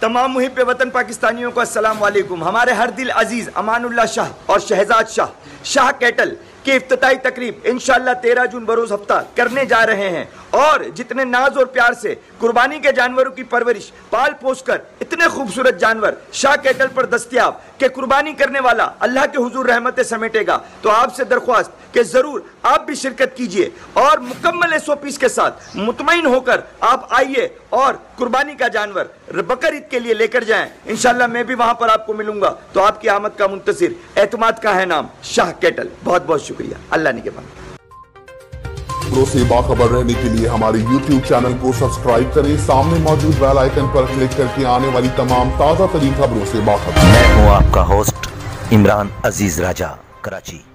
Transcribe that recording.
तमाम मुहिब वतन पाकिस्तानियों को अस्सलाम वालेकुम। हमारे हर दिल अजीज अमानुल्लाह शाह और शहजाद शाह कैटल की इफ्तिताई तकरीब इंशाअल्लाह 13 जून बरोज हफ्ता करने जा रहे हैं। और जितने नाज और प्यार से कुर्बानी के जानवरों की परवरिश पाल पोस कर इतने खूबसूरत जानवर शाह कैटल पर दस्तयाब के कुर्बानी करने वाला अल्लाह के हुजूर रहमतें समेटेगा। तो आपसे दरख्वास्त कि जरूर आप भी शिरकत कीजिए और मुकम्मल SOPs के साथ मुतमईन होकर आप आइए और कुर्बानी का जानवर बकर ईद के लिए लेकर जाएं। इंशाअल्लाह मैं भी वहां पर आपको मिलूंगा। तो आपकी आमद का मुंतजिर, एतमाद का है नाम शाह कैटल। बहुत बहुत शुक्रिया। अल्लाह निगहबान। खबरों से बाखबर रहने के लिए हमारे YouTube चैनल को सब्सक्राइब करें। सामने मौजूद बेल आइकन पर क्लिक करके आने वाली तमाम ताज़ा तरीन खबरों से बाखबर। मैं हूँ आपका होस्ट इमरान अजीज राजा, कराची।